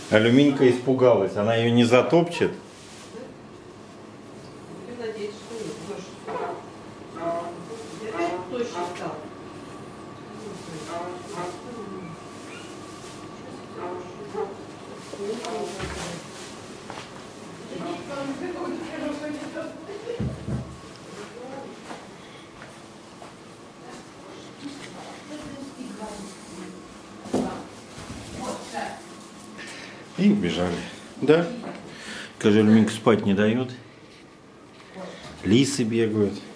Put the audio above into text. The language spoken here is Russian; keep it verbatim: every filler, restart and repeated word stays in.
Алюминька испугалась, она ее не затопчет. Надеюсь, что нет. Опять точно стал. И убежали. Да? Скажи, Алюминька спать не дает. Лисы бегают.